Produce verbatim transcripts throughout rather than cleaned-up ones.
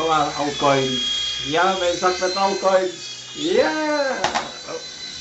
maar altcoins. Ja, mijn zak met altcoins. Ja! Oh.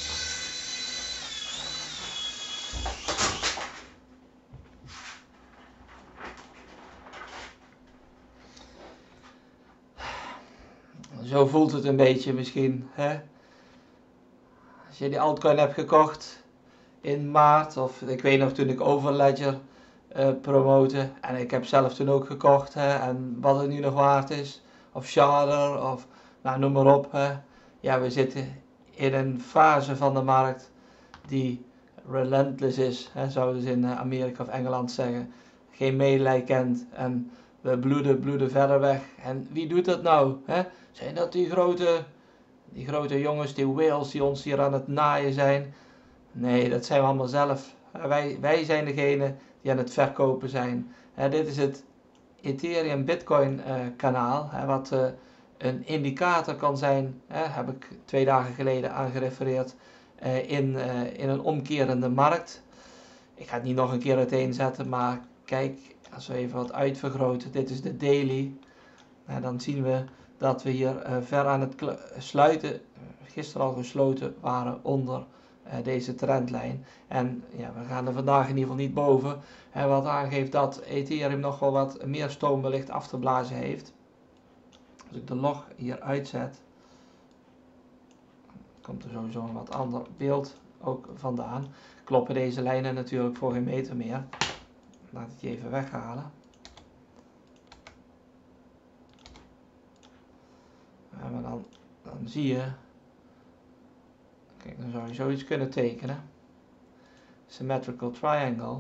Zo voelt het een beetje misschien, hè? Als je die altcoin hebt gekocht in maart, of ik weet nog toen ik Overledger uh, promote, en ik heb zelf toen ook gekocht, hè, en wat het nu nog waard is, of Shardr, of nou, noem maar op. Hè. Ja, we zitten in een fase van de markt die relentless is, hè, zouden ze in Amerika of Engeland zeggen. Geen medelijden kent en we bloeden, bloeden verder weg. En wie doet dat nou? Hè? Zijn dat die grote, die grote jongens, die whales die ons hier aan het naaien zijn? Nee, dat zijn we allemaal zelf. Wij, wij zijn degene die aan het verkopen zijn. Hè, dit is het Ethereum Bitcoin uh, kanaal, hè, wat uh, een indicator kan zijn, hè, heb ik twee dagen geleden aangerefereerd, uh, in, uh, in een omkerende markt. Ik ga het niet nog een keer uiteenzetten, maar kijk, als we even wat uitvergroten, dit is de daily, uh, dan zien we dat we hier uh, ver aan het sluiten, uh, gisteren al gesloten waren onder uh, deze trendlijn. En ja, we gaan er vandaag in ieder geval niet boven, uh, wat aangeeft dat Ethereum nog wel wat meer stoom wellicht af te blazen heeft. Als ik de log hier uitzet, komt er sowieso een wat ander beeld ook vandaan. Kloppen deze lijnen natuurlijk voor geen meter meer. Laat ik die even weghalen. Ja, maar dan, dan zie je, kijk, dan zou je zoiets kunnen tekenen. Symmetrical triangle.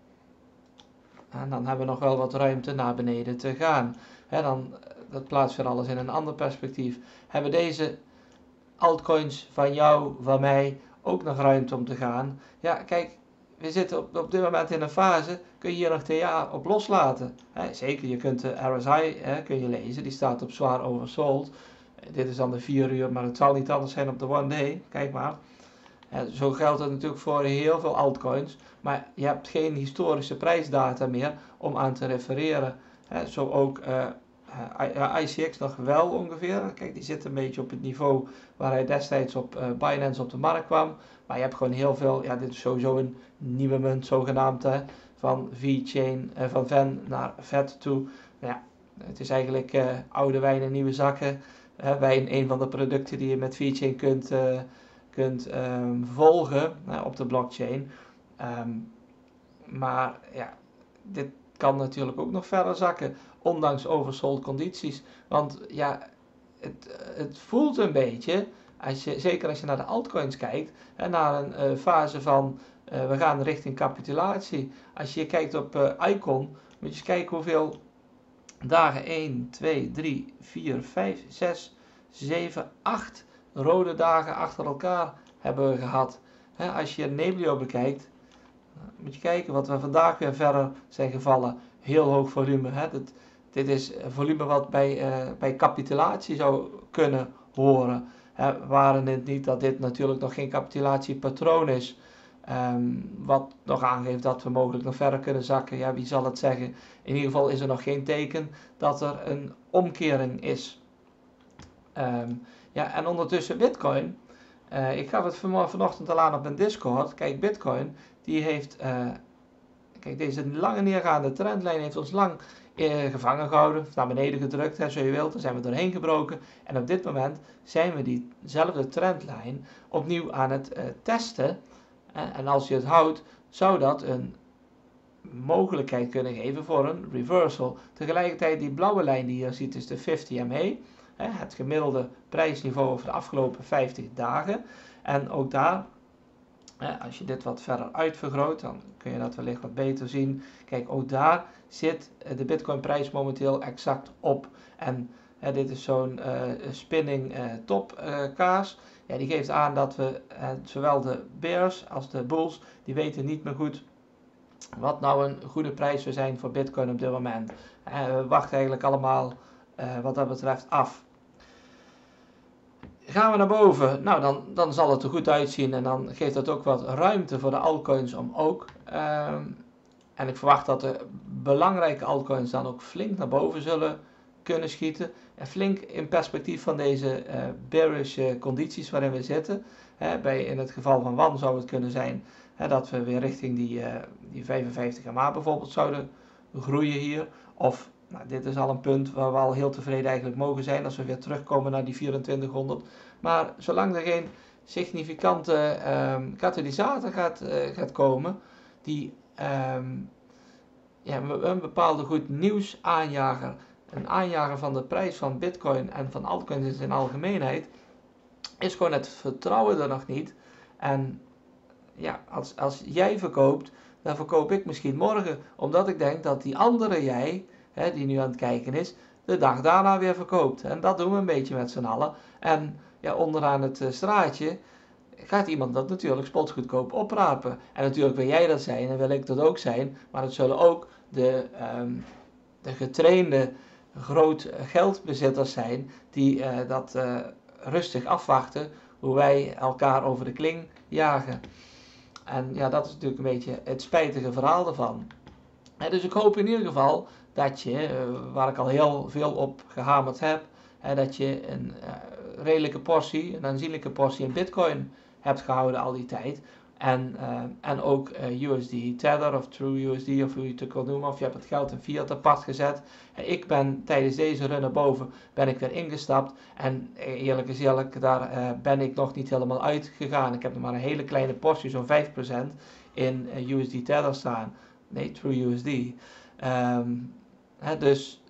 En dan hebben we nog wel wat ruimte naar beneden te gaan. He, dan, dat plaatst weer alles in een ander perspectief. Hebben deze altcoins van jou, van mij, ook nog ruimte om te gaan? Ja, kijk, we zitten op, op dit moment in een fase, kun je hier nog T A op loslaten. He, zeker, je kunt de R S I he, kun je lezen, die staat op zwaar oversold. Dit is dan de vier uur, maar het zal niet anders zijn op de one day. Kijk maar. He, zo geldt het natuurlijk voor heel veel altcoins. Maar je hebt geen historische prijsdata meer om aan te refereren. He, zo ook uh, uh, I C X nog wel ongeveer. Kijk, die zit een beetje op het niveau waar hij destijds op uh, Binance op de markt kwam. Maar je hebt gewoon heel veel, ja, dit is sowieso een nieuwe munt zogenaamd, hè, van V-chain, uh, van Ven naar V E T toe. Ja, het is eigenlijk uh, oude wijn in nieuwe zakken. Uh, wijn, een van de producten die je met V-chain kunt, uh, kunt um, volgen uh, op de blockchain. Um, maar ja, dit kan natuurlijk ook nog verder zakken, ondanks oversold condities. Want ja, het, het voelt een beetje, als je, zeker als je naar de altcoins kijkt, hè, naar een uh, fase van uh, we gaan richting capitulatie. Als je kijkt op uh, Icon, moet je eens kijken hoeveel dagen één, twee, drie, vier, vijf, zes, zeven, acht rode dagen achter elkaar hebben we gehad. Hè, als je Neblio bekijkt, moet je kijken wat we vandaag weer verder zijn gevallen. Heel hoog volume. Hè. Dit, dit is volume wat bij, uh, bij capitulatie zou kunnen horen. Hè, waren het niet dat dit natuurlijk nog geen capitulatiepatroon is. Um, wat nog aangeeft dat we mogelijk nog verder kunnen zakken. Ja, wie zal het zeggen? In ieder geval is er nog geen teken dat er een omkering is. Um, ja, en ondertussen Bitcoin. Uh, ik gaf het van, vanochtend al aan op mijn Discord. Kijk, Bitcoin, die heeft, uh, kijk, deze lange neergaande trendlijn heeft ons lang uh, gevangen gehouden, naar beneden gedrukt, hè, zo je wilt. Daar zijn we doorheen gebroken. En op dit moment zijn we diezelfde trendlijn opnieuw aan het uh, testen. Uh, en als je het houdt, zou dat een mogelijkheid kunnen geven voor een reversal. Tegelijkertijd, die blauwe lijn die je ziet, is de vijftig M A. Het gemiddelde prijsniveau over de afgelopen vijftig dagen. En ook daar, als je dit wat verder uitvergroot, dan kun je dat wellicht wat beter zien. Kijk, ook daar zit de Bitcoin prijs momenteel exact op. En hè, dit is zo'n uh, spinning uh, top uh, kaas. Ja, die geeft aan dat we, uh, zowel de bears als de bulls, die weten niet meer goed wat nou een goede prijs zou zijn voor Bitcoin op dit moment. Uh, we wachten eigenlijk allemaal uh, wat dat betreft af. Gaan we naar boven, nou dan, dan zal het er goed uitzien en dan geeft dat ook wat ruimte voor de altcoins om ook. Um, en ik verwacht dat de belangrijke altcoins dan ook flink naar boven zullen kunnen schieten. En flink in perspectief van deze uh, bearish uh, condities waarin we zitten. Hè, bij, in het geval van W A N zou het kunnen zijn hè, dat we weer richting die, uh, die vijfenvijftig M A bijvoorbeeld zouden groeien hier. Of nou, dit is al een punt waar we al heel tevreden eigenlijk mogen zijn als we weer terugkomen naar die vierentwintighonderd. Maar zolang er geen significante um, katalysator gaat, uh, gaat komen die um, ja, een bepaalde goed nieuws aanjager, een aanjager van de prijs van Bitcoin en van altcoins in zijn algemeenheid, is gewoon het vertrouwen er nog niet. En ja, als, als jij verkoopt, dan verkoop ik misschien morgen, omdat ik denk dat die andere jij, hè, die nu aan het kijken is, de dag daarna weer verkoopt. En dat doen we een beetje met z'n allen. En ja, onderaan het straatje gaat iemand dat natuurlijk spotgoedkoop oprapen. En natuurlijk wil jij dat zijn en wil ik dat ook zijn, maar het zullen ook de, um, de getrainde groot geldbezitters zijn die uh, dat uh, rustig afwachten hoe wij elkaar over de kling jagen. En ja, dat is natuurlijk een beetje het spijtige verhaal ervan. En dus ik hoop in ieder geval dat je, uh, waar ik al heel veel op gehamerd heb, uh, dat je een uh, redelijke portie, een aanzienlijke portie in Bitcoin hebt gehouden al die tijd. En, uh, en ook uh, U S D Tether of True U S D of hoe je het ook wil noemen. Of je hebt het geld in fiat apart gezet. Uh, ik ben tijdens deze run naar boven ben ik weer ingestapt. En uh, eerlijk is eerlijk, daar uh, ben ik nog niet helemaal uitgegaan. Ik heb nog maar een hele kleine portie, zo'n vijf procent in uh, U S D Tether staan. Nee, True U S D. Um, hè, dus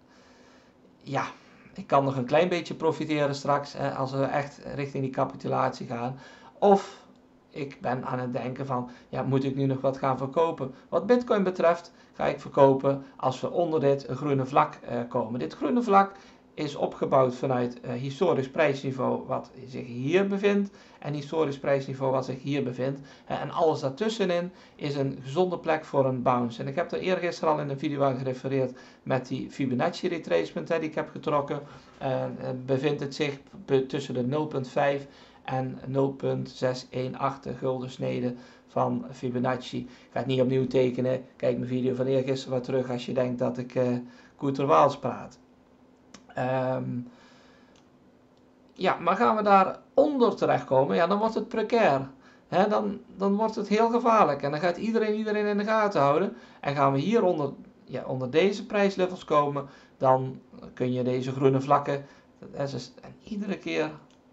ja, ik kan nog een klein beetje profiteren straks hè, als we echt richting die capitulatie gaan. Of ik ben aan het denken van, ja, moet ik nu nog wat gaan verkopen? Wat Bitcoin betreft ga ik verkopen als we onder dit groene vlak uh, komen. Dit groene vlak is opgebouwd vanuit uh, historisch prijsniveau wat zich hier bevindt en historisch prijsniveau wat zich hier bevindt. Uh, en alles daartussenin is een gezonde plek voor een bounce. En ik heb er eergisteren al in een video aan gerefereerd met die Fibonacci retracement hè, die ik heb getrokken. Uh, bevindt het zich tussen de nul komma vijf en nul komma zeshonderdachttien gulden snede van Fibonacci. Ik ga het niet opnieuw tekenen. Kijk mijn video van eergisteren wat terug als je denkt dat ik uh, koeterwaals praat. Um, ja, maar gaan we daaronder terechtkomen, ja, dan wordt het precair. He, dan, dan wordt het heel gevaarlijk en dan gaat iedereen iedereen in de gaten houden. En gaan we hier onder, ja, onder deze prijslevels komen, dan kun je deze groene vlakken, dat is, en iedere keer,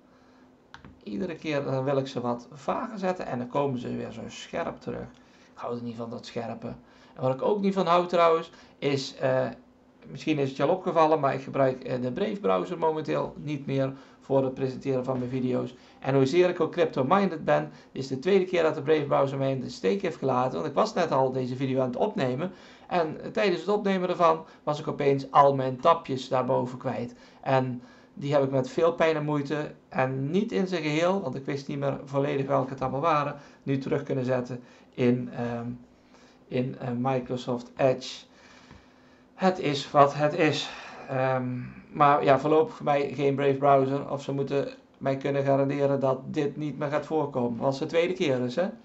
iedere keer dan wil ik ze wat vager zetten en dan komen ze weer zo scherp terug. Ik hou er niet van dat scherpe. En wat ik ook niet van hou trouwens, is... Uh, Misschien is het je al opgevallen, maar ik gebruik de Brave browser momenteel niet meer voor het presenteren van mijn video's. En hoezeer ik ook crypto-minded ben, is de tweede keer dat de Brave browser mij in de steek heeft gelaten. Want ik was net al deze video aan het opnemen. En tijdens het opnemen ervan was ik opeens al mijn tabjes daarboven kwijt. En die heb ik met veel pijn en moeite en niet in zijn geheel, want ik wist niet meer volledig welke het allemaal waren, nu terug kunnen zetten in, um, in uh, Microsoft Edge. Het is wat het is. Um, maar ja, voorlopig voor mij geen Brave browser. Of ze moeten mij kunnen garanderen dat dit niet meer gaat voorkomen. Als het de tweede keer is, hè.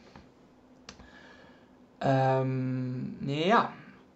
Um, ja.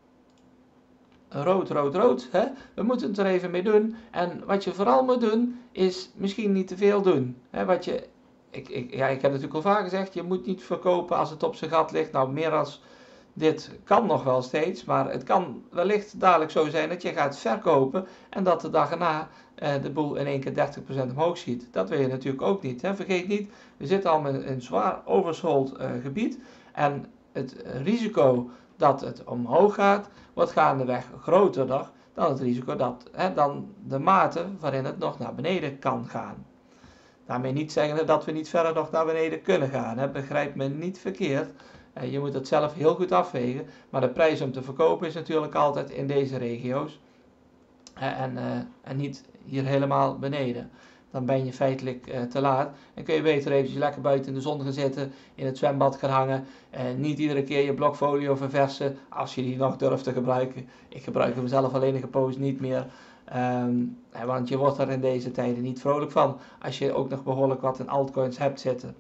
Rood, rood, rood. Hè? We moeten het er even mee doen. En wat je vooral moet doen, is misschien niet te veel doen. Hè? Wat je, ik, ik, ja, ik heb natuurlijk al vaak gezegd, je moet niet verkopen als het op zijn gat ligt. Nou, meer als... Dit kan nog wel steeds, maar het kan wellicht dadelijk zo zijn dat je gaat verkopen en dat de dag erna uh, de boel in één keer dertig procent omhoog schiet. Dat wil je natuurlijk ook niet. Hè? Vergeet niet, we zitten al in een zwaar oversold uh, gebied en het risico dat het omhoog gaat, wordt gaandeweg groter dan het risico dat, hè, dan de mate waarin het nog naar beneden kan gaan. Daarmee niet zeggen dat we niet verder nog naar beneden kunnen gaan. Hè? Begrijp me niet verkeerd. Je moet het zelf heel goed afwegen, maar de prijs om te verkopen is natuurlijk altijd in deze regio's en, uh, en niet hier helemaal beneden. Dan ben je feitelijk uh, te laat en kun je beter eventjes lekker buiten in de zon gaan zitten, in het zwembad gaan hangen en niet iedere keer je blokfolio verversen als je die nog durft te gebruiken. Ik gebruik hem zelf alleen gepost niet meer, um, want je wordt er in deze tijden niet vrolijk van als je ook nog behoorlijk wat in altcoins hebt zitten.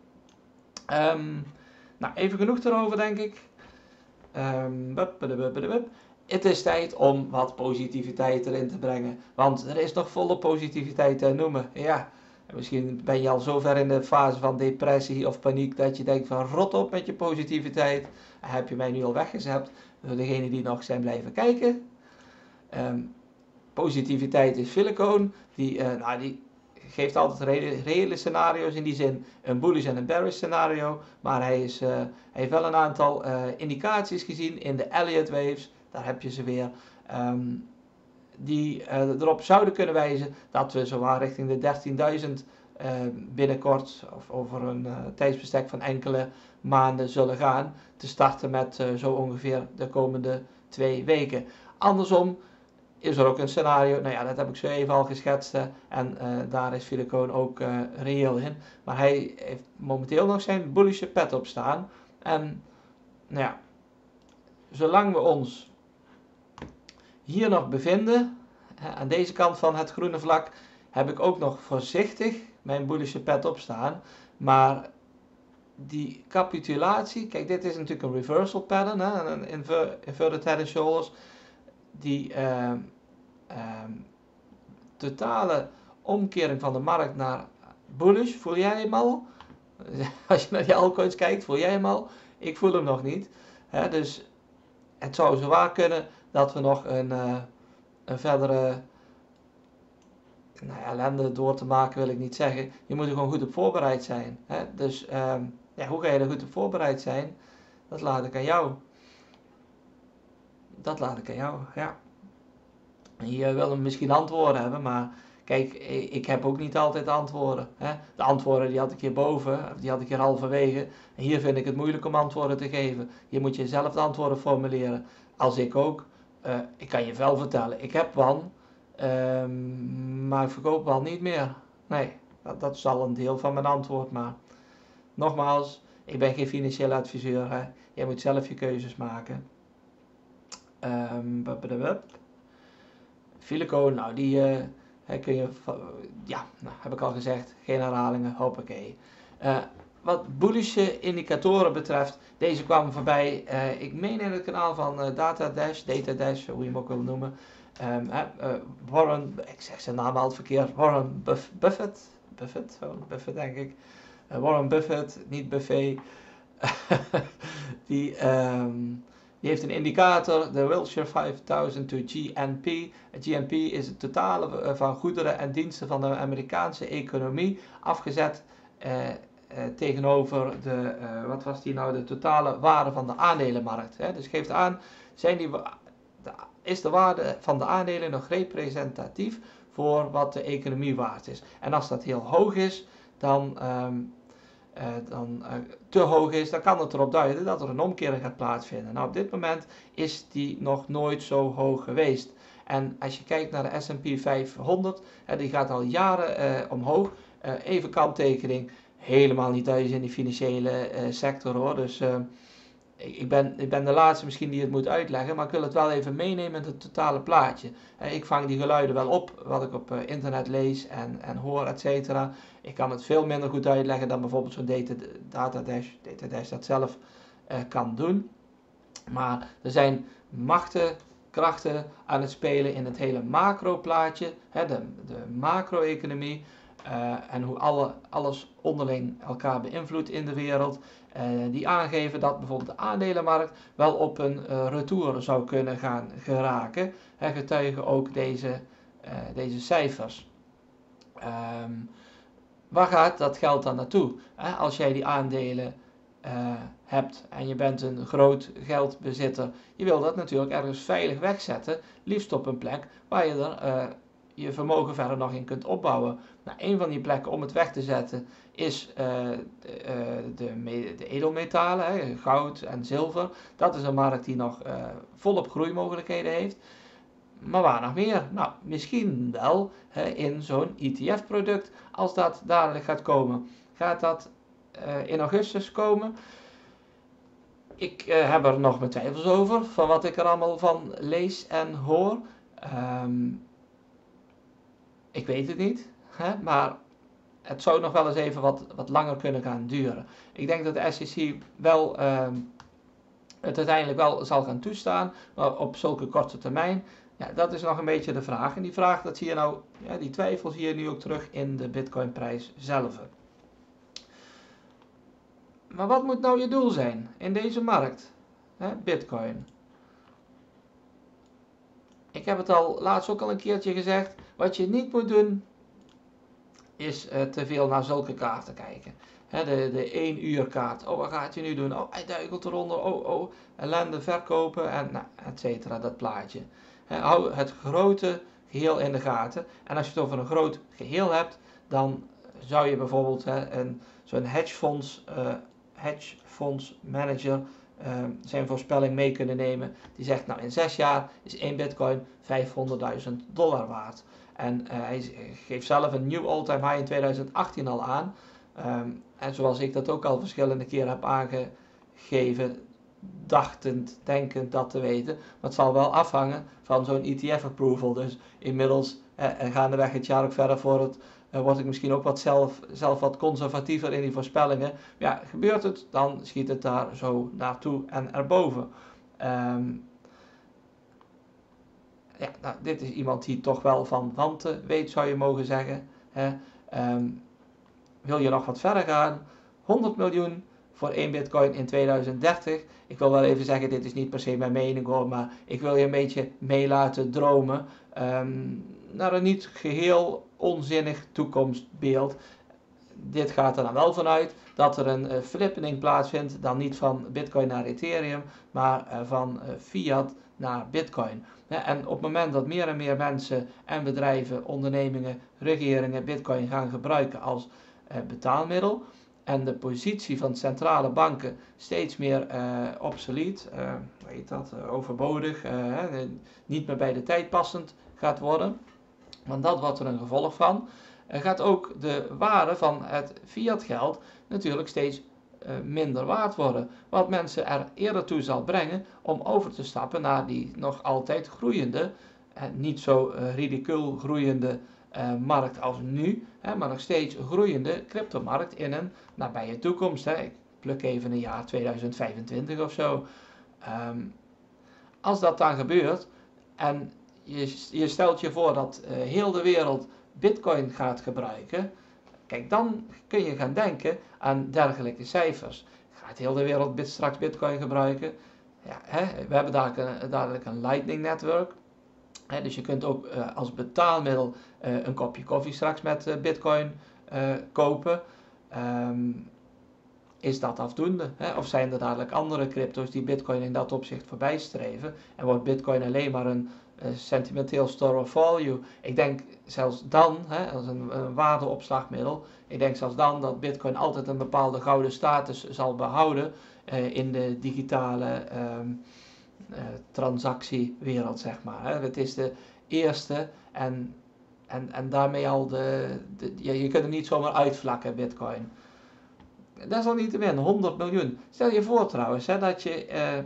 Um, Nou, even genoeg erover, denk ik. Um, bup, bup, bup, bup. het is tijd om wat positiviteit erin te brengen. Want er is nog volle positiviteit te noemen. Ja, misschien ben je al zo ver in de fase van depressie of paniek dat je denkt van rot op met je positiviteit. Heb je mij nu al weggezet? Voor degenen die nog zijn blijven kijken. Um, positiviteit is Filicone. Die, uh, nou, die geeft altijd reële, reële scenario's. In die zin een bullish en een bearish scenario. Maar hij, is, uh, hij heeft wel een aantal uh, indicaties gezien in de Elliott waves. Daar heb je ze weer. Um, die uh, erop zouden kunnen wijzen dat we zowaar richting de dertienduizend uh, binnenkort of over een uh, tijdsbestek van enkele maanden zullen gaan. Te starten met uh, zo ongeveer de komende twee weken. Andersom is er ook een scenario, nou ja, dat heb ik zo even al geschetst en uh, daar is Filicone ook uh, reëel in. Maar hij heeft momenteel nog zijn bullische pet op staan. En nou ja, zolang we ons hier nog bevinden, aan deze kant van het groene vlak, heb ik ook nog voorzichtig mijn bullische pet op staan. Maar die capitulatie, kijk, dit is natuurlijk een reversal pattern, hè, een inver, inverted head and shoulders. Die uh, uh, totale omkering van de markt naar bullish, voel jij hem al? Als je naar die altcoins kijkt, voel jij hem al? Ik voel hem nog niet. Hè, dus het zou zowaar kunnen dat we nog een, uh, een verdere nou ja, ellende door te maken wil ik niet zeggen. Je moet er gewoon goed op voorbereid zijn. Hè? Dus um, ja, hoe ga je er goed op voorbereid zijn? Dat laat ik aan jou. Dat laat ik aan jou, ja. Je wil misschien antwoorden hebben, maar kijk, ik heb ook niet altijd antwoorden. Hè? De antwoorden die had ik hierboven, die had ik hier halverwege. En hier vind ik het moeilijk om antwoorden te geven. Hier moet je zelf de antwoorden formuleren. Als ik ook. Uh, ik kan je wel vertellen, ik heb wan, um, maar ik verkoop wel niet meer. Nee, dat, dat is al een deel van mijn antwoord, maar nogmaals, ik ben geen financieel adviseur. Hè? Jij moet zelf je keuzes maken. Um, Filicone, nou die uh, kun je, ja, nou, heb ik al gezegd, geen herhalingen, hoppakee. Uh, wat bullische indicatoren betreft, deze kwamen voorbij, uh, ik meen in het kanaal van uh, Datadash, Datadash, hoe je hem ook wil noemen. Um, uh, Warren, ik zeg zijn naam al verkeerd, Warren Buff, Buffett, Buffett, oh, Buffett denk ik. Uh, Warren Buffett, niet Buffet. die... Um, Die heeft een indicator, de Wilshire vijfduizend to G N P. G N P is het totale van goederen en diensten van de Amerikaanse economie, afgezet eh, eh, tegenover de, uh, wat was die nou, de totale waarde van de aandelenmarkt. Hè? Dus geeft aan, zijn die, de, is de waarde van de aandelen nog representatief voor wat de economie waard is. En als dat heel hoog is, dan... Um, Uh, dan uh, te hoog is, dan kan het erop duiden dat er een omkering gaat plaatsvinden. Nou, op dit moment is die nog nooit zo hoog geweest. En als je kijkt naar de S en P vijfhonderd, uh, die gaat al jaren uh, omhoog. Uh, even kanttekening, helemaal niet thuis in die financiële uh, sector hoor. Dus uh, ik, ben, ik ben de laatste misschien die het moet uitleggen, maar ik wil het wel even meenemen in het totale plaatje. Uh, ik vang die geluiden wel op, wat ik op uh, internet lees en, en hoor, et cetera. Ik kan het veel minder goed uitleggen dan bijvoorbeeld zo'n Datadash, Datadash dat zelf uh, kan doen. Maar er zijn machten, krachten aan het spelen in het hele macro-plaatje, hè, de, de macro-economie. Uh, en hoe alle, alles onderling elkaar beïnvloedt in de wereld. Uh, die aangeven dat bijvoorbeeld de aandelenmarkt wel op een uh, retour zou kunnen gaan geraken. Hè, getuigen ook deze, uh, deze cijfers. Um, waar gaat dat geld dan naartoe? Hè, als jij die aandelen uh, hebt en je bent een groot geldbezitter. Je wil dat natuurlijk ergens veilig wegzetten. Liefst op een plek waar je er... Uh, je vermogen verder nog in kunt opbouwen. Nou, een van die plekken om het weg te zetten is uh, de, uh, de, de edelmetalen, hè, goud en zilver. Dat is een markt die nog uh, volop groeimogelijkheden heeft. Maar waar nog meer? Nou, misschien wel hè, in zo'n E T F-product, als dat dadelijk gaat komen. Gaat dat uh, in augustus komen? Ik uh, heb er nog mijn twijfels over, van wat ik er allemaal van lees en hoor. Um, Ik weet het niet, hè, maar het zou nog wel eens even wat, wat langer kunnen gaan duren. Ik denk dat de S E C wel uh, het uiteindelijk wel zal gaan toestaan, maar op zulke korte termijn, ja, dat is nog een beetje de vraag. En die vraag, dat zie je nou, ja, die twijfel zie je nu ook terug in de Bitcoin-prijs zelf. Maar wat moet nou je doel zijn in deze markt? Hè, Bitcoin. Ik heb het al laatst ook al een keertje gezegd. Wat je niet moet doen, is uh, te veel naar zulke kaarten kijken. Hè, de, de één uur kaart. Oh, wat gaat je nu doen? Oh, hij duikelt eronder. Oh, oh, ellende verkopen. En nou, et cetera, dat plaatje. Hè, hou het grote geheel in de gaten. En als je het over een groot geheel hebt, dan zou je bijvoorbeeld hè, een, zo'n hedgefonds, uh, hedgefonds manager uh, zijn voorspelling mee kunnen nemen. Die zegt, nou in zes jaar is één bitcoin vijfhonderdduizend dollar waard. En uh, hij geeft zelf een nieuw all-time high in tweeduizend achttien al aan. Um, en zoals ik dat ook al verschillende keren heb aangegeven, dachtend, denkend dat te weten. Maar het zal wel afhangen van zo'n E T F-approval. Dus inmiddels, uh, en gaandeweg het jaar ook verder voor het, uh, word ik misschien ook wat zelf, zelf wat conservatiever in die voorspellingen. Ja, gebeurt het, dan schiet het daar zo naartoe en erboven. Um, Ja, nou, dit is iemand die toch wel van wanten weet, zou je mogen zeggen. Hè. Um, wil je nog wat verder gaan? honderd miljoen voor één bitcoin in tweeduizend dertig. Ik wil wel even zeggen, dit is niet per se mijn mening hoor, maar ik wil je een beetje mee laten dromen um, naar een niet geheel onzinnig toekomstbeeld. Dit gaat er dan wel vanuit dat er een uh, flippening plaatsvindt, dan niet van bitcoin naar Ethereum, maar uh, van uh, fiat naar bitcoin. En op het moment dat meer en meer mensen en bedrijven, ondernemingen, regeringen bitcoin gaan gebruiken als uh, betaalmiddel en de positie van centrale banken steeds meer uh, obsolet, uh, hoe heet dat, uh, overbodig, uh, niet meer bij de tijd passend gaat worden, want dat wordt er een gevolg van, uh, gaat ook de waarde van het fiat geld natuurlijk steeds Uh, minder waard worden. Wat mensen er eerder toe zal brengen om over te stappen naar die nog altijd groeiende, en niet zo uh, ridicuul groeiende uh, markt als nu, hè, maar nog steeds groeiende cryptomarkt in een nabije toekomst. Hè. Ik pluk even een jaar tweeduizend vijfentwintig of zo. Um, als dat dan gebeurt en je, je stelt je voor dat uh, heel de wereld Bitcoin gaat gebruiken, kijk, dan kun je gaan denken aan dergelijke cijfers. Gaat heel de wereld bit, straks Bitcoin gebruiken? Ja, hè? We hebben dadelijk een, dadelijk een Lightning Network. Hè? Dus je kunt ook uh, als betaalmiddel uh, een kopje koffie straks met uh, Bitcoin uh, kopen. Um, is dat afdoende? Hè? Of zijn er dadelijk andere crypto's die Bitcoin in dat opzicht voorbij streven? En wordt Bitcoin alleen maar een uh, sentimenteel store of value? Ik denk zelfs dan, hè, als een, een waardeopslagmiddel, ik denk zelfs dan dat Bitcoin altijd een bepaalde gouden status zal behouden uh, in de digitale um, uh, transactiewereld, zeg maar. Hè. Het is de eerste en, en, en daarmee al de, de je, je kunt hem niet zomaar uitvlakken, Bitcoin. Desalniettemin, honderd miljoen. Stel je voor trouwens, hè, dat je, uh,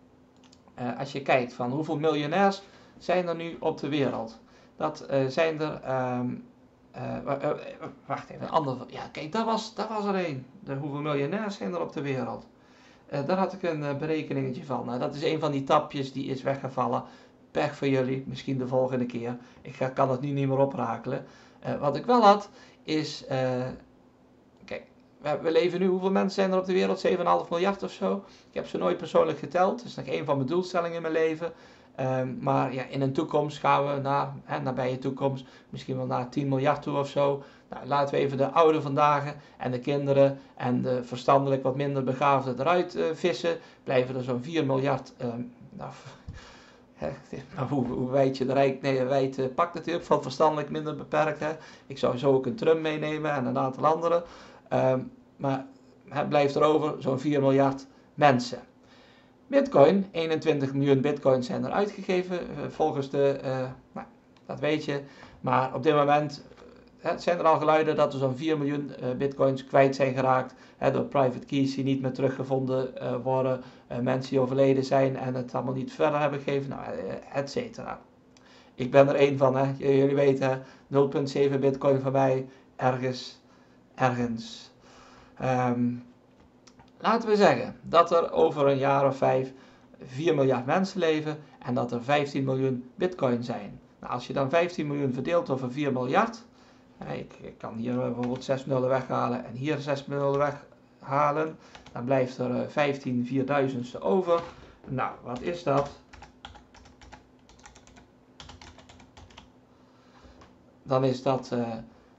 uh, als je kijkt van hoeveel miljonairs zijn er nu op de wereld. Dat uh, zijn er, um, uh, uh, uh, wacht even, een ander, ja kijk, daar was, daar was er één. De hoeveel miljonairs zijn er op de wereld. Uh, daar had ik een uh, berekeningetje van. Nou, dat is een van die tapjes die is weggevallen. Pech voor jullie, misschien de volgende keer. Ik ga, kan het nu niet meer oprakelen. Uh, wat ik wel had, is, uh, kijk, we leven nu, hoeveel mensen zijn er op de wereld? zeven komma vijf miljard of zo. Ik heb ze nooit persoonlijk geteld. Dat is nog een van mijn doelstellingen in mijn leven. Um, maar ja, in een toekomst gaan we naar, hè, nabije toekomst, misschien wel naar tien miljard toe of zo. Nou, laten we even de oude vandaag en de kinderen en de verstandelijk wat minder begaafden eruit uh, vissen. Blijven er zo'n vier miljard. Um, nou, hè, hoe, hoe wijd je de rijk, nee, wijd uh, pakt natuurlijk, van verstandelijk minder beperkt. Hè. Ik zou zo ook een Trump meenemen en een aantal anderen. Um, maar het blijft er over zo'n vier miljard mensen. Bitcoin, eenentwintig miljoen bitcoins zijn er uitgegeven uh, volgens de, uh, nou, dat weet je. Maar op dit moment uh, zijn er al geluiden dat er zo'n vier miljoen uh, bitcoins kwijt zijn geraakt. Hè, door private keys die niet meer teruggevonden uh, worden. Uh, mensen die overleden zijn en het allemaal niet verder hebben gegeven, nou, uh, et cetera. Ik ben er één van, hè. Jullie weten, nul komma zeven bitcoin van mij, ergens, ergens. Um, Laten we zeggen dat er over een jaar of vijf vier miljard mensen leven en dat er vijftien miljoen bitcoin zijn. Nou, als je dan vijftien miljoen verdeelt over vier miljard, ik, ik kan hier bijvoorbeeld zes nullen weghalen en hier zes nullen weghalen, dan blijft er vijftien vierduizendste over. Nou, wat is dat? Dan is dat uh,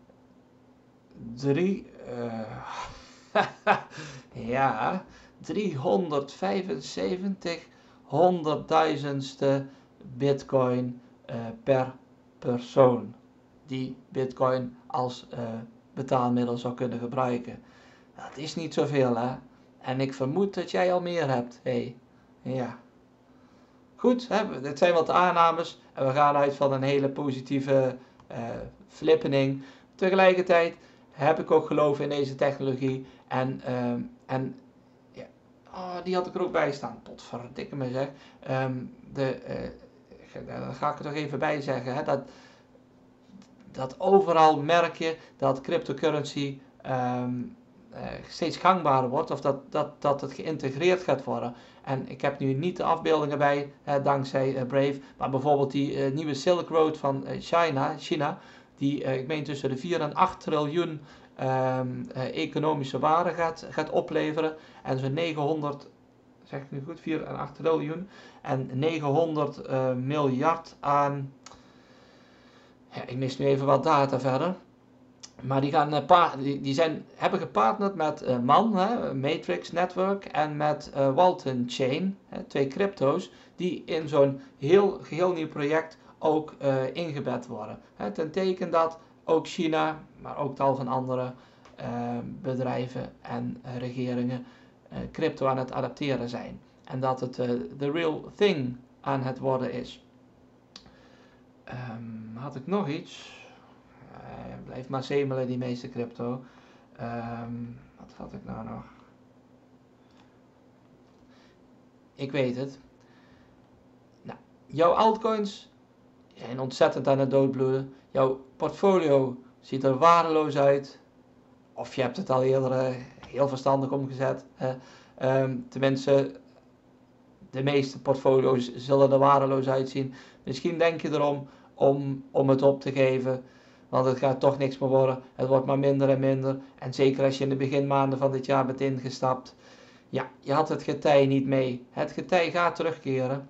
drie, uh, ja, driehonderdvijfenzeventig honderdduizendste bitcoin uh, per persoon die bitcoin als uh, betaalmiddel zou kunnen gebruiken. Dat is niet zoveel, hè? En ik vermoed dat jij al meer hebt. Hey. Ja. Goed, hè? Dit zijn wat aannames en we gaan uit van een hele positieve uh, flippening. Tegelijkertijd heb ik ook geloof in deze technologie en, uh, en ja, oh, die had ik er ook bij staan. Potverdikke me zeg. Um, de, uh, daar ga ik er toch even bij zeggen. Hè? Dat, dat overal merk je dat cryptocurrency um, uh, steeds gangbaarder wordt of dat, dat, dat het geïntegreerd gaat worden. En ik heb nu niet de afbeeldingen bij, uh, dankzij uh, Brave, maar bijvoorbeeld die uh, nieuwe Silk Road van uh, China, China, die uh, ik meen tussen de vier en acht triljoen um, uh, economische waarde gaat, gaat opleveren. En zo'n negenhonderd, zeg ik nu goed, vier en acht triljoen en negenhonderd uh, miljard aan, ja, ik mis nu even wat data verder. Maar die, gaan, uh, die, die zijn, hebben gepartnerd met uh, MAN, hè, Matrix Network, en met uh, Walton Chain, hè, twee crypto's, die in zo'n heel geheel nieuw project ook uh, ingebed worden. Hè, ten teken dat ook China, maar ook tal van andere uh, bedrijven en uh, regeringen uh, crypto aan het adapteren zijn. En dat het uh, the real thing aan het worden is. Um, had ik nog iets? Uh, blijf maar zemelen, die meeste crypto. Um, wat had ik nou nog? Ik weet het. Nou, jouw altcoins zijn ontzettend aan het doodbloeden. Jouw portfolio ziet er waardeloos uit. Of je hebt het al eerder uh, heel verstandig omgezet. Uh, um, tenminste, de meeste portfolio's zullen er waardeloos uitzien. Misschien denk je erom om, om het op te geven. Want het gaat toch niks meer worden. Het wordt maar minder en minder. En zeker als je in de beginmaanden van dit jaar bent ingestapt. Ja, je had het getij niet mee. Het getij gaat terugkeren.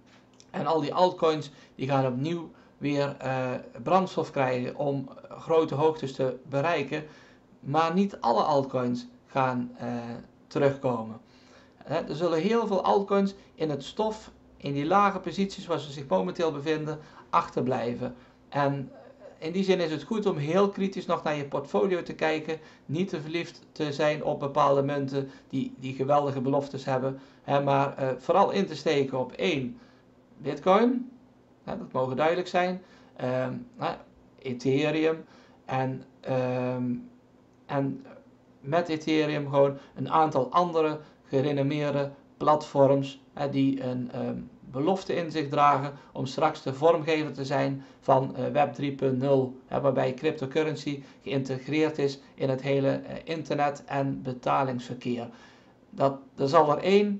En al die altcoins die gaan opnieuw weer uh, brandstof krijgen om grote hoogtes te bereiken. Maar niet alle altcoins gaan uh, terugkomen. He, er zullen heel veel altcoins in het stof, in die lage posities waar ze zich momenteel bevinden, achterblijven. En in die zin is het goed om heel kritisch nog naar je portfolio te kijken. Niet te verliefd te zijn op bepaalde munten die, die geweldige beloftes hebben. Hè, maar uh, vooral in te steken op één, Bitcoin. Hè, dat mogen duidelijk zijn. Um, uh, Ethereum. En, um, en met Ethereum gewoon een aantal andere gerenommeerde platforms. Hè, die een um, belofte in zich dragen om straks de vormgever te zijn van uh, Web drie punt nul, hè, waarbij cryptocurrency geïntegreerd is in het hele uh, internet en betalingsverkeer. Dat, er zal er één,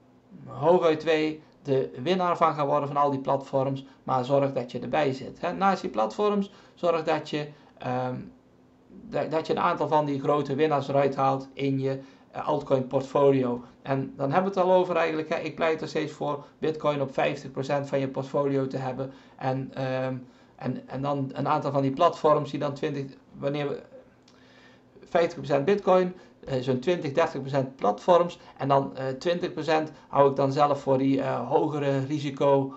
hooguit twee, de winnaar van gaan worden van al die platforms, maar zorg dat je erbij zit. Hè. Naast die platforms, zorg dat je, um, dat, dat je een aantal van die grote winnaars eruit haalt in je altcoin portfolio. En dan hebben we het al over eigenlijk, hè, ik pleit er steeds voor Bitcoin op vijftig procent van je portfolio te hebben. En, um, en, en dan een aantal van die platforms die dan twintig, wanneer we vijftig procent Bitcoin, uh, zo'n twintig, dertig procent platforms. En dan uh, twintig procent hou ik dan zelf voor die uh, hogere risico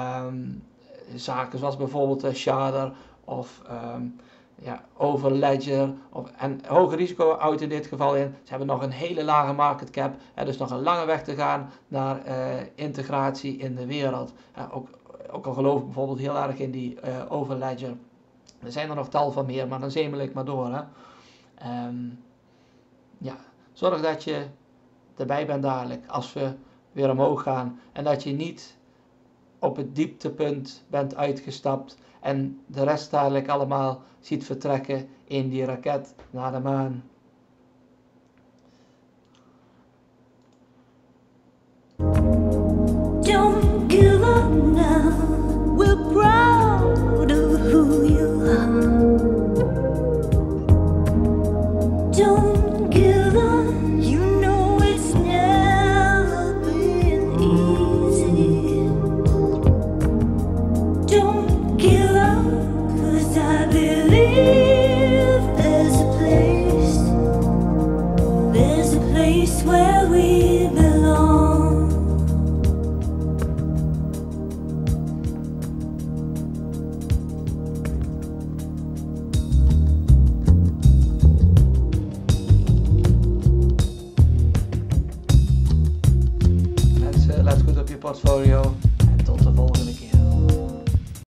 um, zaken, zoals bijvoorbeeld uh, Shardr of um, ja, Overledger. Of, en hoger risico houdt in dit geval in. Ze hebben nog een hele lage market cap. Hè, dus nog een lange weg te gaan naar uh, integratie in de wereld. Uh, ook, ook al geloof ik bijvoorbeeld heel erg in die uh, Overledger. Er zijn er nog tal van meer, maar dan zemel ik maar door. Hè. Um, ja, zorg dat je erbij bent dadelijk als we weer omhoog gaan. En dat je niet op het dieptepunt bent uitgestapt en de rest dadelijk allemaal ziet vertrekken in die raket naar de maan.